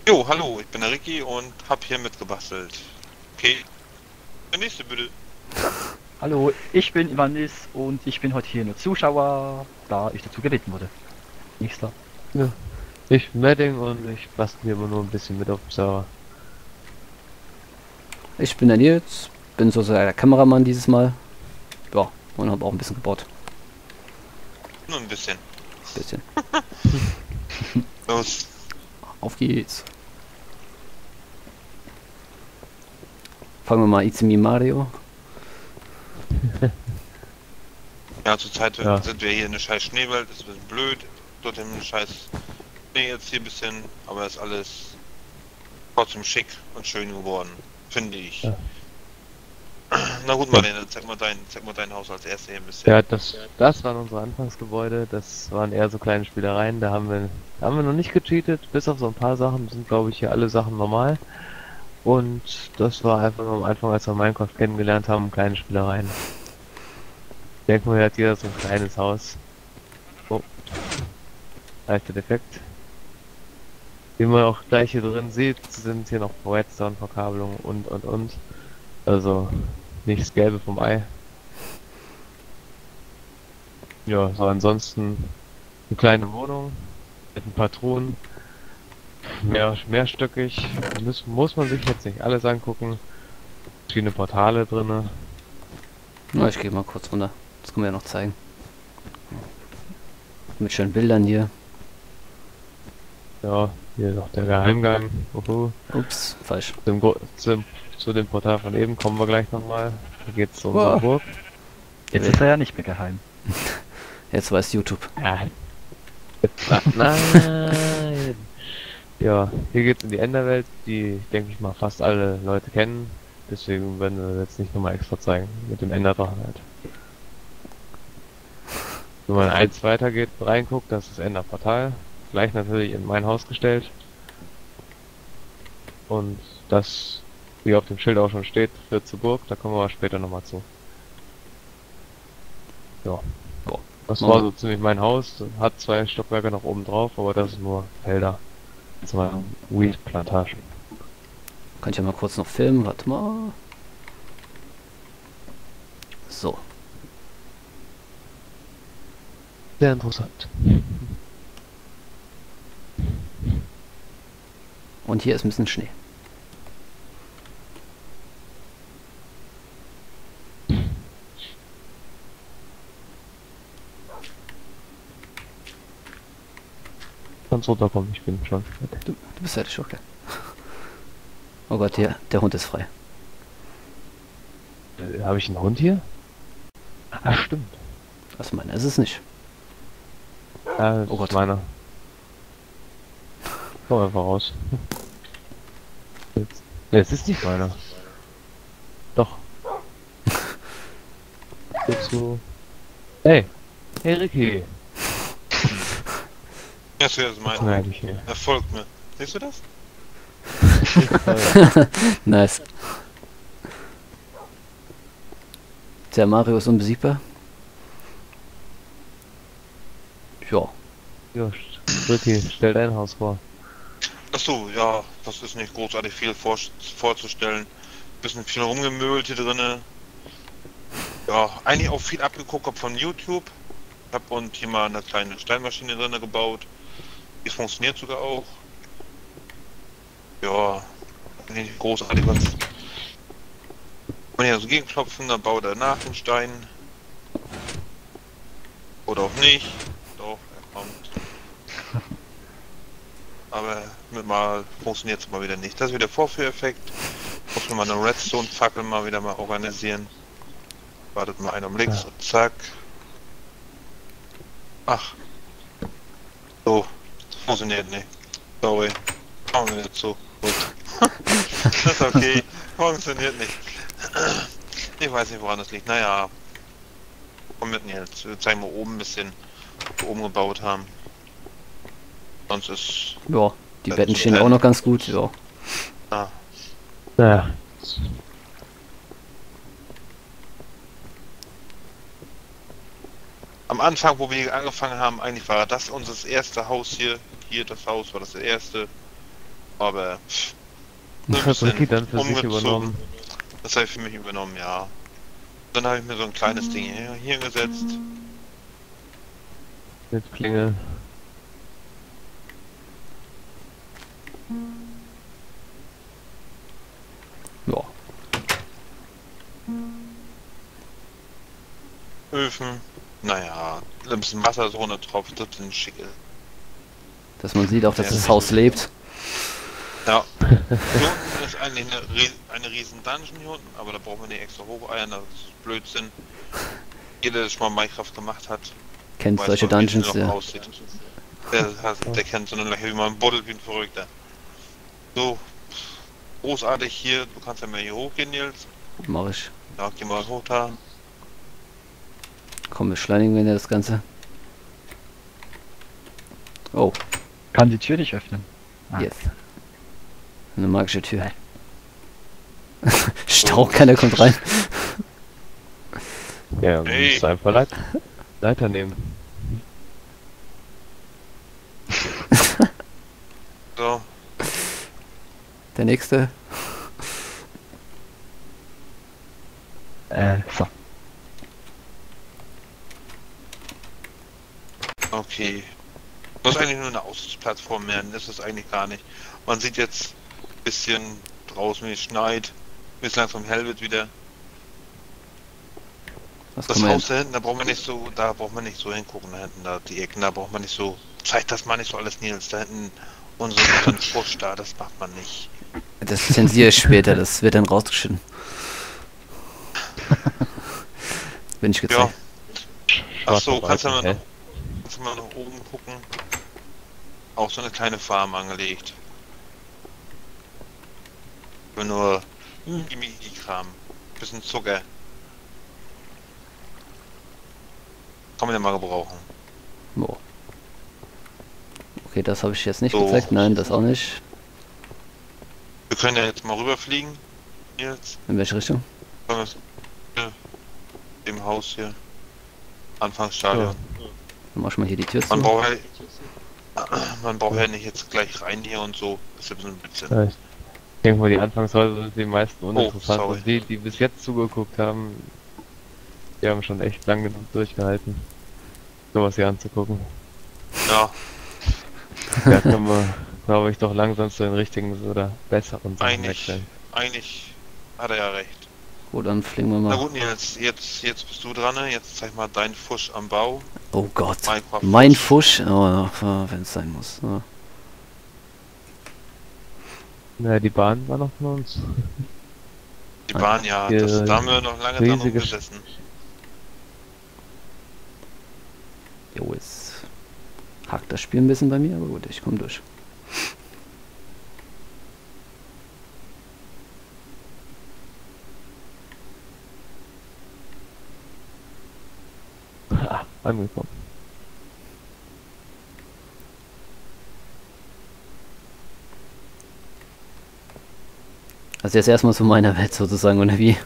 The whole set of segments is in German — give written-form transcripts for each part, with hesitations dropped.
Jo, hallo, ich bin der Ricky und hab hier mitgebastelt. Okay, der nächste bitte. Hallo, ich bin Ivanis und ich bin heute hier nur Zuschauer, da ich dazu gebeten wurde. Nächster. Ja, ich bin Madding und ich bastel hier immer nur ein bisschen mit auf dem Server. Ich bin der Nils, bin sozusagen der Kameramann dieses Mal. Ja, und habe auch ein bisschen gebaut. Nur ein bisschen. Bisschen. Los. Auf geht's. Fangen wir mal It's Me Mario. Ja, zurzeit Ja. sind wir hier in der scheiß Schneewelt, ist ein bisschen blöd. Dort im scheiß Schnee jetzt hier ein bisschen, aber ist alles trotzdem schick und schön geworden, finde ich. Ja. Na gut, Marlene, zeig mal dein Haus als erstes hier ein bisschen. Ja, das waren unsere Anfangsgebäude, das waren eher so kleine Spielereien, da haben wir noch nicht gecheatet, bis auf so ein paar Sachen sind glaube ich hier alle Sachen normal. Und das war einfach nur am Anfang, als wir Minecraft kennengelernt haben, kleine Spielereien. Ich denke mal, hier hat jeder so ein kleines Haus. Oh. Leichter Defekt. Wie man auch gleich hier drin sieht, sind hier noch Redstone-Verkabelungen und. Also nicht das Gelbe vom Ei. Ja, so ansonsten eine kleine Wohnung mit ein paar Truhen. Mehrstöckig. Muss man sich jetzt nicht alles angucken. Verschiedene Portale drinne. Na, ich gehe mal kurz runter. Das können wir ja noch zeigen. Mit schönen Bildern hier. Ja, hier noch der Geheimgang. Ups, falsch. Zu dem Portal von eben kommen wir gleich nochmal. Da geht's zu Wow. unserer Burg. Jetzt ist er ja nicht mehr geheim. Jetzt weiß YouTube. Ja. Nein! Ja, hier geht's in die Enderwelt, die, denke ich mal, fast alle Leute kennen. Deswegen werden wir jetzt nicht nochmal extra zeigen. Mit dem Enderdrachen halt. Wenn man eins weiter geht, reinguckt, das ist das Enderportal. Gleich natürlich in mein Haus gestellt. Und das, wie auf dem Schild auch schon steht, führt zur Burg. Da kommen wir aber später nochmal zu. Ja. Das war so ziemlich mein Haus. Hat 2 Stockwerke noch oben drauf, aber das ist nur Felder. 2 Weed-Plantagen. Kann ich ja mal kurz noch filmen. Warte mal. So. Sehr interessant. Und hier ist ein bisschen Schnee. Kannst runterkommen, ich bin schon fertig. Du bist fertig, okay. Oh Gott, der Hund ist frei. Habe ich einen Hund hier? Ah, stimmt. Was meiner ist es nicht. Ja, das Oh Gott. ist meiner. Komm einfach raus. Jetzt. Ne, es ist nicht meiner. Doch. Jetzt so. Hey! Hey Ricky! Ja, das ist mein. Schneid ich hier. Er folgt mir. Siehst du das? Nice. Der Mario ist unbesiegbar. Ja. Ja, Ricky, stell dein Haus vor. Achso, ja, das ist nicht großartig viel vorzustellen. Bisschen viel rumgemöbelt hier drinne. Ja, eigentlich auch viel abgeguckt von YouTube. Ich hab und hier mal eine kleine Steinmaschine drinne gebaut. Die funktioniert sogar auch. Ja, nicht großartig was. Wenn ihr so gegenklopfen, dann baut er nach den Stein. Oder auch nicht. Doch, er kommt. Aber mit mal funktioniert es mal wieder nicht. Das ist wieder Vorführeffekt. Muss man mal eine Redstone-Fackel mal wieder mal organisieren. Wartet mal einen Augenblick, so zack. Ach. So, funktioniert nicht. Sorry. Kommen wir nicht zu. Gut. Das ist okay. Funktioniert nicht. Ich weiß nicht, woran das liegt. Naja. Komm mit mir jetzt. Wir zeigen mal oben ein bisschen, was wir oben gebaut haben. Sonst ist. Ja, die Das Betten ist stehen ein- auch noch ganz gut. Ja. Naja. Am Anfang, wo wir angefangen haben, eigentlich war das unser erste Haus hier. Hier das Haus war das erste. Aber Das hat Ricky dann für sich umgezogen. übernommen. Das habe ich für mich übernommen, ja. Dann habe ich mir so ein kleines Ding hier gesetzt. Mit Klingel. Ja. Öfen. Naja, ein bisschen Wasser so runtertropft, das sind schicke. Dass man sieht auch, dass Ja, das Haus lebt. Ja. Hier unten ist eigentlich eine riesen Dungeon hier unten, aber da brauchen wir nicht extra hocheiern, das ist Blödsinn. Jeder, der schon mal Minecraft gemacht hat, Kennt weiß solche noch, wie es Dungeons, noch ja. aussieht. Der kennt so eine Löcher, wie man buddelt wie ein Verrückter. So, großartig hier, du kannst ja mal hier hochgehen, Nils. Mach ich. Ja, geh mal hoch da. Komm, beschleunigen wir das Ganze. Oh, Kann die Tür nicht öffnen. Ah. yes. Eine magische Tür. Stau, keiner kommt rein. Ja, Hey. musst du einfach Leiter nehmen. So, Der nächste. So. okay. Das ist eigentlich nur eine Aussichtsplattform mehr, das ist es eigentlich gar nicht. Man sieht jetzt ein bisschen draußen, wie es schneit, bis langsam hell wird wieder. Was Das kann man Haus da hinten, da braucht man nicht so hingucken, da hinten, da die Ecken, da braucht man nicht so, zeigt das mal nicht so alles, Nils, da hinten unseren Fusch da, das macht man nicht. Das zensiere ich später, das wird dann rausgeschnitten. Bin ich Ja. gezeigt. Ach so, Schwarzer kannst du Balken, mal nach oben gucken. Auch so eine kleine Farm angelegt. Für nur Mimiki-Kram. Bisschen Zucker. Kann man ja mal gebrauchen. Boah. Okay, das habe ich jetzt nicht So. gezeigt. Nein, das auch nicht. Wir können ja jetzt mal rüberfliegen. Jetzt. In welche Richtung? Hier. Im Haus hier. Anfangsstadion. Dann mach ich mal hier die Tür Man zu. braucht ja nicht jetzt gleich rein hier und so. Das ist ja ein bisschen. Ja, ich denke mal, die Anfangshäuser sind die meisten uninteressant. sorry. Und die bis jetzt zugeguckt haben, die haben schon echt lang genug durchgehalten, sowas hier anzugucken. Ja, Da können wir, glaube ich, doch langsam zu den richtigen oder besseren Sachen eigentlich wechseln. hat er ja recht. Gut, dann fliegen wir Na mal. gut, jetzt bist du dran, ne? Jetzt zeig mal deinen Fusch am Bau. Oh Gott. Minecraft Mein Fusch. Oh, wenn es sein muss. Ja. Naja, die Bahn war noch von uns. Die Bahn, ja, Hier da haben wir noch lange dran riesige rumgesessen. Jo, jetzt hakt das Spiel ein bisschen bei mir, aber gut, ich komme durch. Angekommen. Also jetzt erstmal zu meiner Welt sozusagen, oder wie?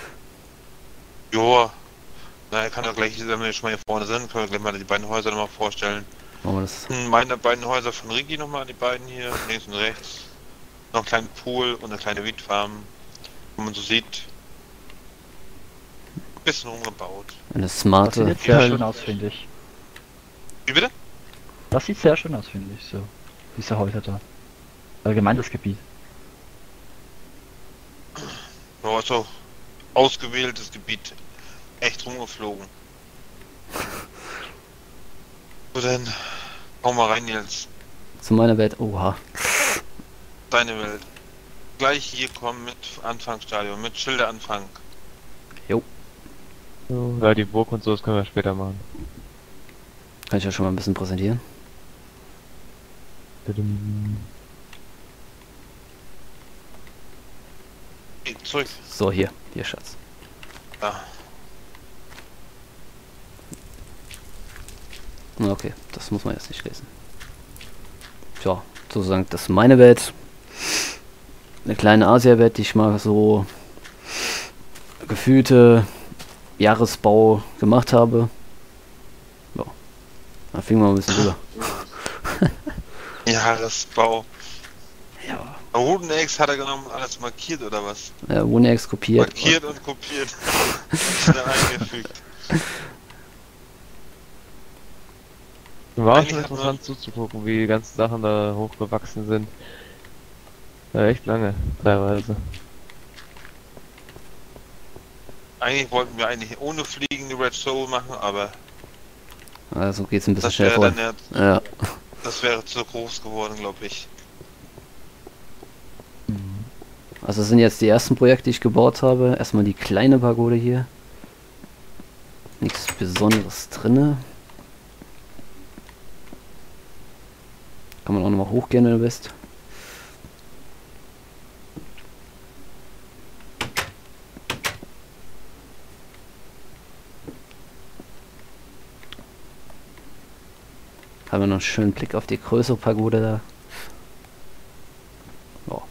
Joa. Na, er kann ja gleich, wenn wir schon mal hier vorne sind, können wir gleich mal die beiden Häuser nochmal vorstellen. Machen wir das. Meine beiden Häuser von Ricky nochmal, die beiden hier, links und rechts. Noch ein kleinen Pool und eine kleine Wheatfarm. Wo man so sieht. Bisschen umgebaut. Eine Das sieht smarte. jetzt sehr schön aus, finde ich. Wie bitte? Das sieht sehr schön aus, finde ich, so. Diese Häuser da. Allgemein das Gebiet. Ja, also ausgewähltes Gebiet. Echt rumgeflogen. So, dann hau mal rein, Nils. Zu meiner Welt. Oha. Deine Welt. Gleich hier kommen mit Anfangsstadion, mit Schilderanfang. So, ja, die Burg und so, das können wir später machen. Kann ich ja schon mal ein bisschen präsentieren. Tudum. Geh zurück. So, hier. Hier, Schatz. Da. Na, okay, das muss man jetzt nicht lesen. Tja, sozusagen, das ist meine Welt. Eine kleine Asia-Welt, die ich mal so gefühlte Jahresbau gemacht habe. Ja, da fingen wir mal ein bisschen rüber. Jahresbau. Ja, Roten Eggs hat er genommen und alles markiert oder was? Wunex kopiert. Markiert und kopiert. Schnell eingefügt. War Eigentlich schon hat man- interessant zuzugucken, wie die ganzen Sachen da hochgewachsen sind. Ja, echt lange, teilweise. Eigentlich wollten wir eigentlich ohne Fliegen die Red Soul machen, aber Also geht's ein bisschen das schnell wäre vor. dann Ja. das wäre zu groß geworden, glaube ich. Also das sind jetzt die ersten Projekte, die ich gebaut habe. Erstmal die kleine Pagode hier. Nichts Besonderes drinne. Kann man auch nochmal hochgehen, wenn du bist. Haben wir noch einen schönen Blick auf die größere Pagode da. Oh.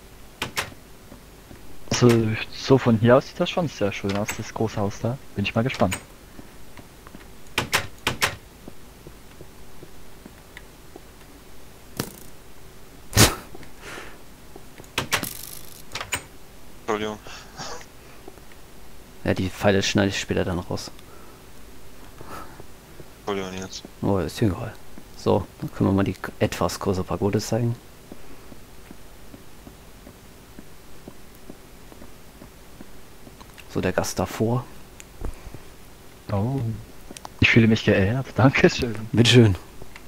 Also, so von hier aus sieht das schon sehr schön aus, das große Haus da. Bin ich mal gespannt. Entschuldigung. Ja, die Pfeile schneide ich später dann raus. Entschuldigung jetzt. Oh, ist egal. So, dann können wir mal die etwas größere Pagode zeigen. So, der Gast davor. Oh. Ich fühle mich geehrt. Dankeschön. Bitteschön.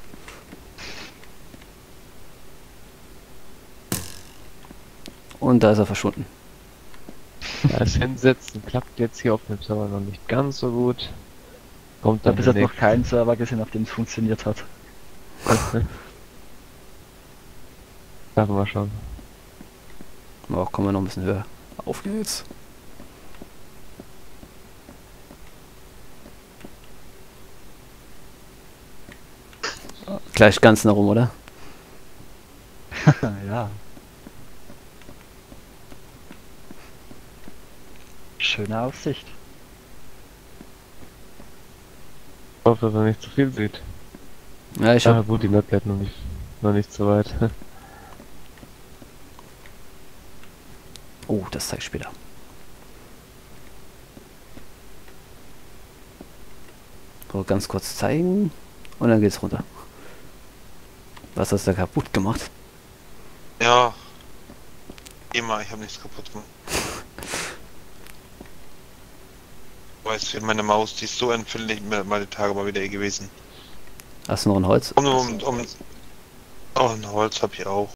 Und da ist er verschwunden. Das Hinsetzen klappt jetzt hier auf dem Server noch nicht ganz so gut. Kommt Ich habe dann bis jetzt noch demnächst. keinen Server gesehen, auf dem es funktioniert hat. Schaffen wir schon. Oh, kommen wir noch ein bisschen höher. Auf geht's. Gleich ganz nach oben, oder? Ja. Schöne Aussicht. Ich hoffe, dass er nicht zu viel sieht. Ja, ich Ja, hab. gut, die Map bleibt noch nicht so weit. Oh, das zeige ich später. So, ganz kurz zeigen. Und dann geht's runter. Was hast du da kaputt gemacht? Ja. Immer, ich habe nichts kaputt gemacht. Weißt du, meine Maus, die ist so empfindlich meine Tage mal wieder gewesen. Hast du noch ein Holz? Oh, ein Holz habe ich auch.